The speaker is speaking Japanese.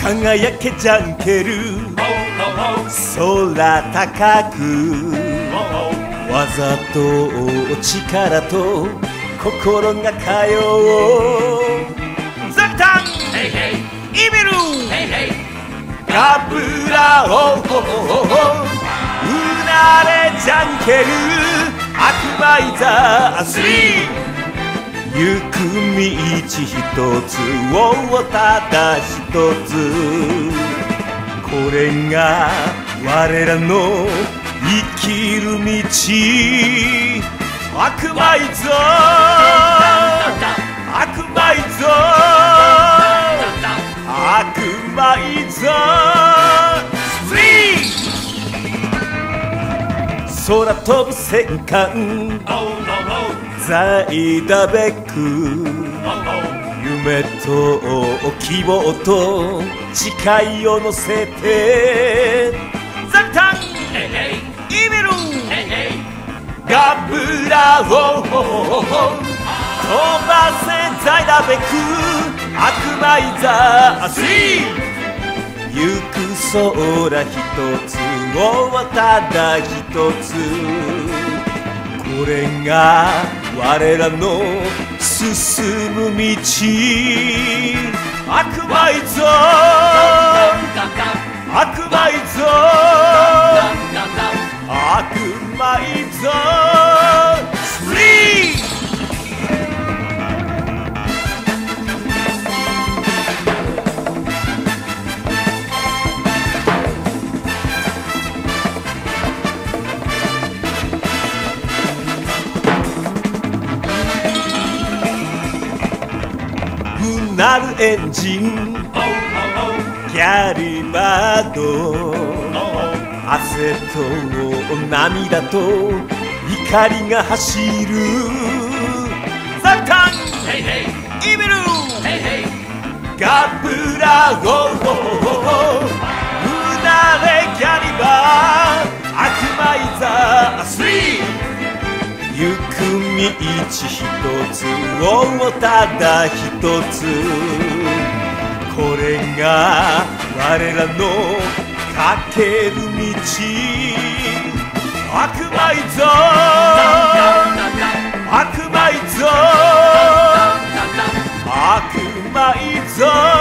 輝けジャンケル空高くわざと力と心が通うザクタンイビルガブラオうなれジャンケル悪魔いざスリー行く道一つをただ一つこれが我らの生きる道悪魔いぞ悪魔いぞ悪魔いぞスリー空飛ぶ戦艦在だべく夢と希望と誓いを乗せてザクタンイビルガブラを飛ばせ在だべく悪魔いざスリー行く空一つをただ一つこれが我らの進む道悪魔いぞ悪魔いぞ悪魔いぞスリーなるエンジンキャリバード汗と涙と怒りが走るザクタンイビルガブラゴうなれキャリバー悪魔いざスリー行く道一つをただ一つこれが我らの駆ける道悪魔いぞ悪魔いぞ悪魔いぞ